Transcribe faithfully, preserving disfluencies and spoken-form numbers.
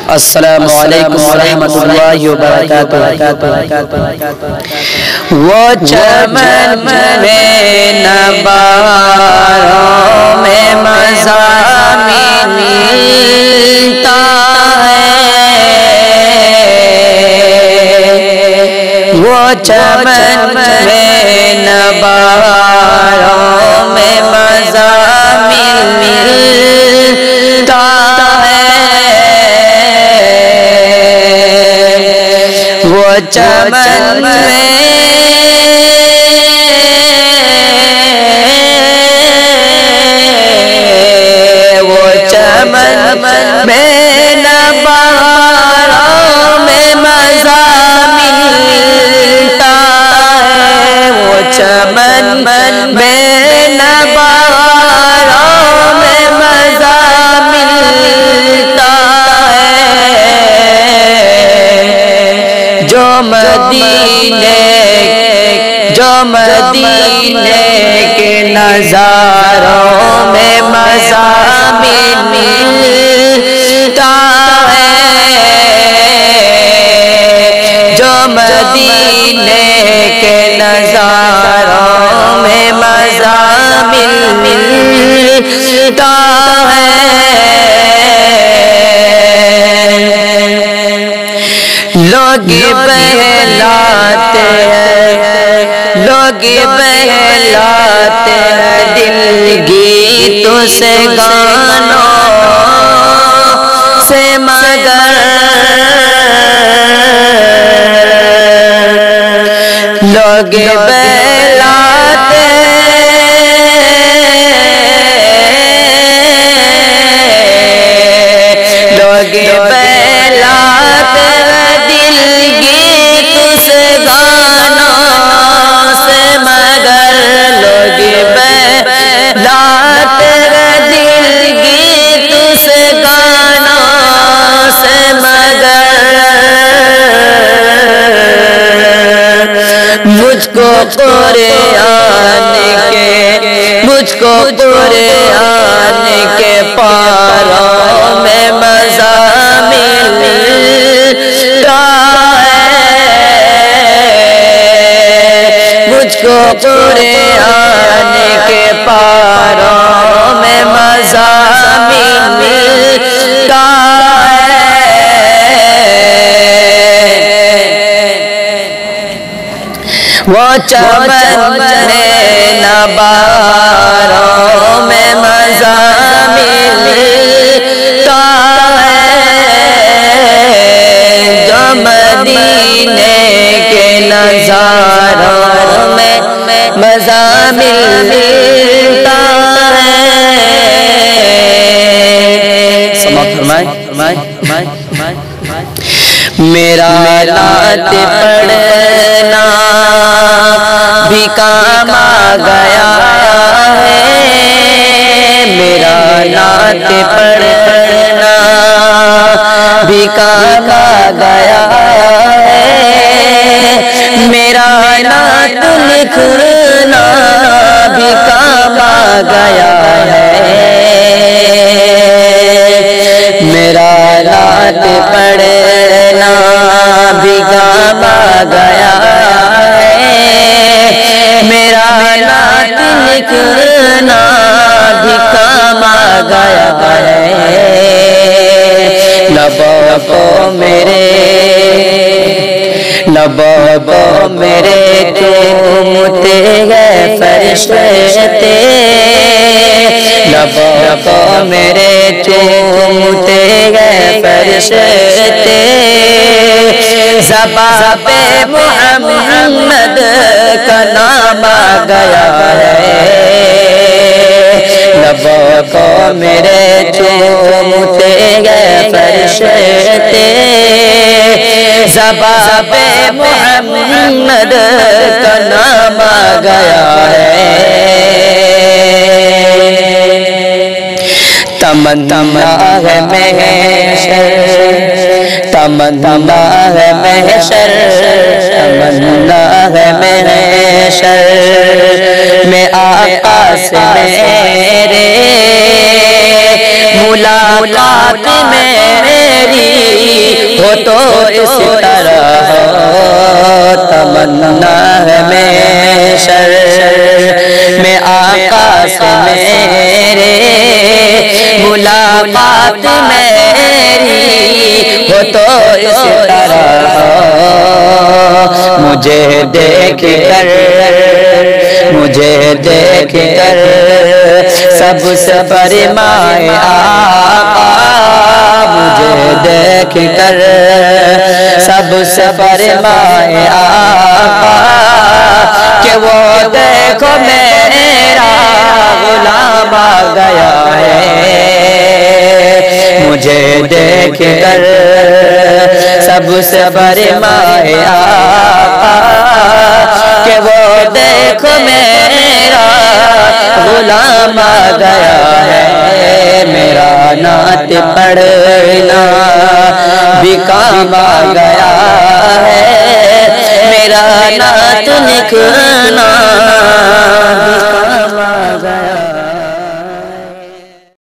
السلام علیکم ورحمۃ اللہ وبرکاتہ۔ وہ چمن میں نباروں میں مزہ ملتا ہے، وہ چمن میں نباروں میں مزہ ملتا ہے، وہ چمن میں وہ چمن میں نباروں میں مزہ ملتا ہے، وہ چمن میں نباروں میں مزہ ملتا ہے، جو مدینے جو مدینے کے نظاروں میں مزہ ملتا ہے، جو مدینے کے نظاروں میں مزہ ملتا ہے، لوگ بہلاتے ہیں لوگ بہلاتے ہیں دل گیتوں سے گانوں سے، مگر لوگ بہلاتے لوگ بہلاتے دل گیتوں سے گانوں سے، مگر لوگ بہلاتے دل گیتوں سے گانوں سے، مگر مجھ کو قرآن کے مجھ کو قرآن کے پاروں میں مزہ ملتا ہے، مجھ کو قرآن کے پاروں میں مزہ ملتا ہے، وہ چمن میں نباروں میں مزہ ملتا ہے، جو مدینے کے نظاروں میں مزہ ملتا ہے۔ سماعت فرمائیں میرا نعت پڑھنا بھی کام آ گیا ہے، میرا نعت پڑھنا بھی کام آ گیا ہے، میرا نعت لکھنا بھی کام آ گیا ہے، میرا نعت پڑھنا بھی کام آ گیا ہے، میرا نعت لکھنا بھی کام آ گیا ہے، لبوں کو میرے لبوں کو میرے چومتے گئے فرشتے، لبوں کو میرے چومتے گئے فرشتے، زباں پہ محمد کا نام آ گیا ہے، لبوں کو میرے چومتے گئے فرشتے، زباں پہ محمد کا نام آ گیا ہے، تمنا ہے محشر تمنا ہے محشر تمنا ہے محشر میں آقا سے میرے ملاقات میری تو اس طرح تمنا ہے میں شر میں آقا سے میرے ملاقات میری ہو تو اس طرح مجھے دیکھ کر مجھے دیکھ کر سب سے فرمائے آقا مجھے دیکھ کر سب سے فرمائے آقا کہ وہ دیکھو میرا غلام آ گیا ہے مجھے دیکھ کر سب سے فرمائے آقا کہ وہ دیکھو میرا غلام آ گیا ہے میرا نعت پڑھنا بھی کام آ گیا ہے میرا نعت لکھنا